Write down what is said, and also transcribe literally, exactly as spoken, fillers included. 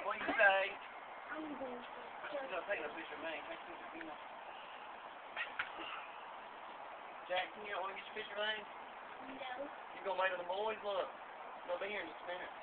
What you say? I'm going to. He's gonna take a picture of me. Take a picture of me. Jackson, you don't want to get your picture of me? No. You gonna wait on the boys? Look. They'll be here in just a minute.